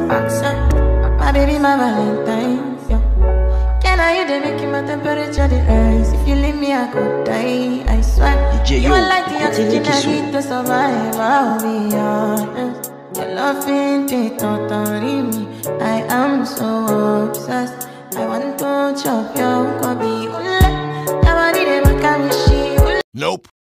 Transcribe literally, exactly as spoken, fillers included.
accept. My baby, my Valentine, yeah. Can I you they making my temperature the rise? If you leave me, I could die, I swear. D J You Yo, are like the oxygen I Kisu. need to survive, I'll be honest. Your loving it totally me. I am so obsessed. I want to chop your kobe. Ule, nobody never can wish you. Nope.